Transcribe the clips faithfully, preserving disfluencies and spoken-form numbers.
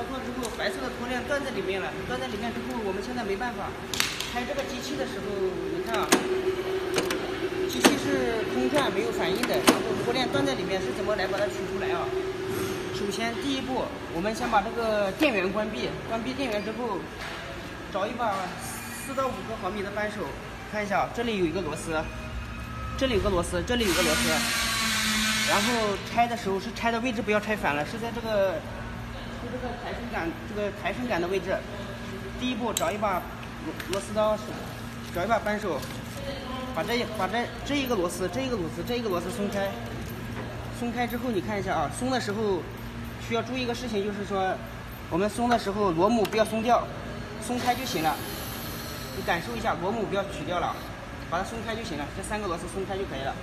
脱之后，白色的脱链断在里面了，断在里面之后，我们现在没办法开这个机器的时候，你看啊，机器是空转没有反应的，然后脱链断在里面是怎么来把它取出来啊？首先第一步，我们先把这个电源关闭，关闭电源之后，找一把四到五个毫米的扳手，看一下，这里有一个螺丝，这里有个螺丝，这里有个螺丝。然后拆的时候是拆的位置不要拆反了，是在这个是这个抬升杆这个抬升杆的位置。第一步找一把螺螺丝刀，找一把扳手，把这把这这一个螺丝这一个螺丝这一个螺丝松开。松开之后你看一下啊，松的时候需要注意一个事情，就是说我们松的时候螺母不要松掉，松开就行了。你感受一下，螺母不要取掉了，把它松开就行了。这三个螺丝松开就可以了。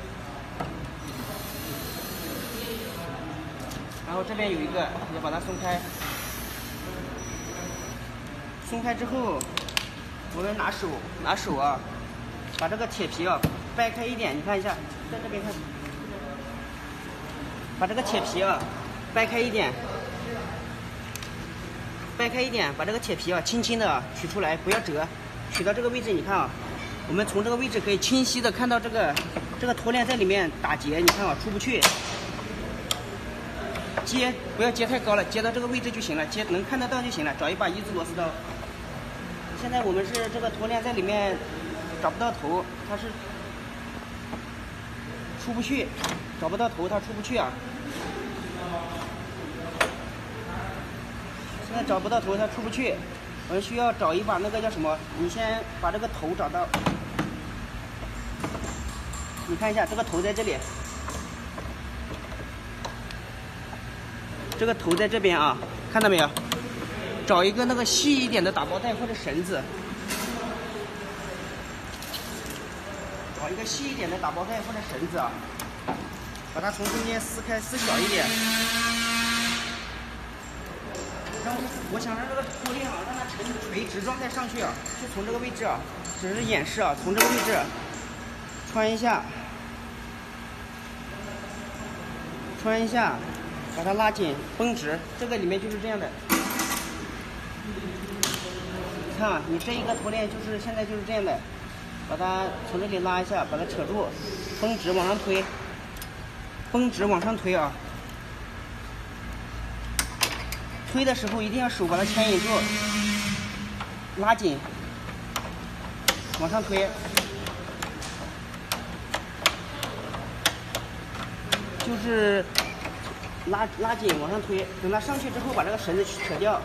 然后这边有一个，要把它松开。松开之后，我们拿手拿手啊，把这个铁皮啊掰开一点，你看一下，在这边看，把这个铁皮啊掰开一点，掰开一点，把这个铁皮啊轻轻的取出来，不要折，取到这个位置，你看啊，我们从这个位置可以清晰的看到这个这个脱链在里面打结，你看啊出不去。接不要接太高了，接到这个位置就行了，接能看得到就行了。找一把一字螺丝刀。现在我们是这个脱链在里面找不到头，它是出不去，找不到头它出不去啊。现在找不到头它出不去，我们需要找一把那个叫什么？你先把这个头找到，你看一下这个头在这里。这个头在这边啊，看到没有？找一个那个细一点的打包带或者绳子，找一个细一点的打包带或者绳子啊，把它从中间撕开，撕小一点。然后我想让这个脱链啊，让它呈垂直状态上去啊，就从这个位置啊，只是演示啊，从这个位置穿一下，穿一下。把它拉紧绷直，这个里面就是这样的。你看啊，你这一个脱链就是现在就是这样的，把它从这里拉一下，把它扯住，绷直往上推，绷直往上推啊。推的时候一定要手把它牵引住，拉紧，往上推，就是。拉拉紧往上推，等它上去之后，把这个绳子扯掉。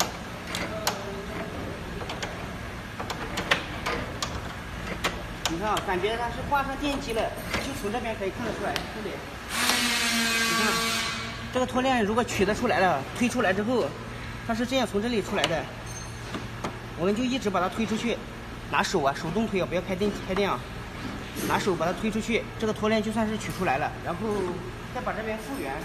你看啊，感觉它是挂上电机了，就从这边可以看得出来，这里。你看，这个脱链如果取得出来了，推出来之后，它是这样从这里出来的。我们就一直把它推出去，拿手啊，手动推啊，不要开电开电啊，拿手把它推出去，这个脱链就算是取出来了，然后再把这边复原。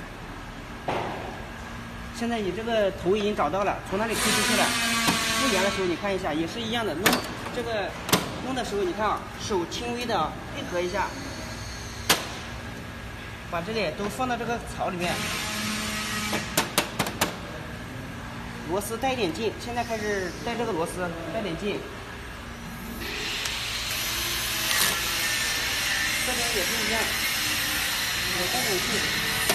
现在你这个头已经找到了，从哪里推出去了？复原的时候你看一下，也是一样的。弄这个弄的时候，你看啊，手轻微的配合一下，把这里都放到这个槽里面。螺丝带一点劲，现在开始带这个螺丝，带点劲。这边也是一样，也带点劲。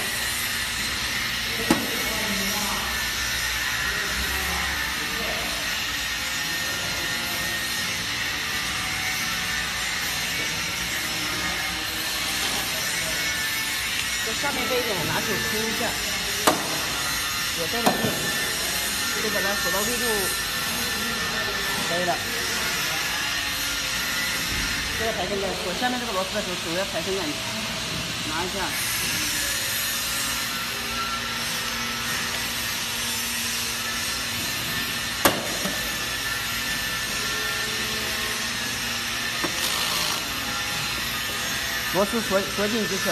在下面这一点，拿手推一下，也带点劲，就把它锁到位置，可以了。这个抬升杆锁下面这个螺丝的时候，手要抬升杆拿一下。螺丝锁锁紧即可。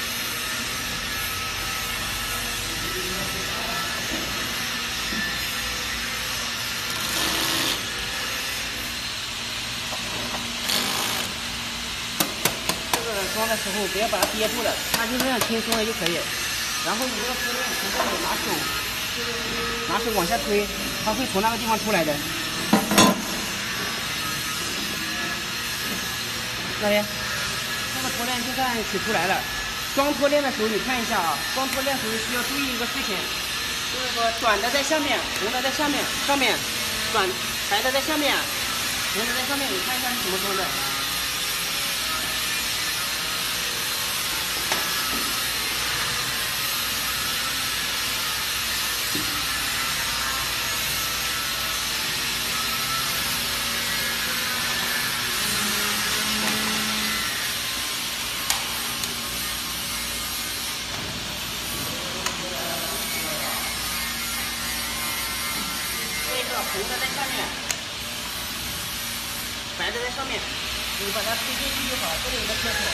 装的时候不要把它憋住了，它就这样轻松的就可以。然后你这个脱链从这里拿手拿手往下推，它会从那个地方出来的。那边，这个脱链就算取出来了。双脱链的时候，你看一下啊，双脱链的时候需要注意一个事情，就是说短的在下面，红的在下面，上面短白的在下面，红的在上面，你看一下是怎么装的。红的在下面，白的在上面，你把它推进去就好。这里有个缺口，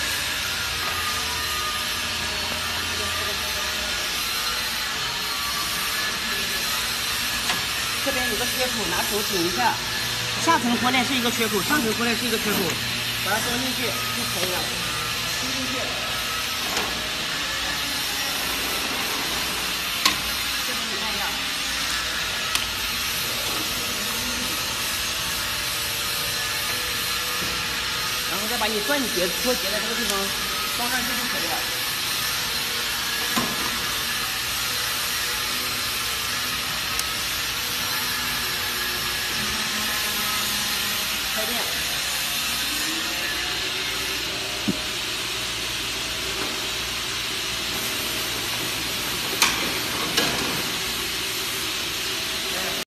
这边有个缺口，拿手顶一下。下层脱链是一个缺口，上层脱链是一个缺口，把它装进去就可以了，推进去。这边你看一下。然后再把你钻结脱结的这个地方装上去就可以了。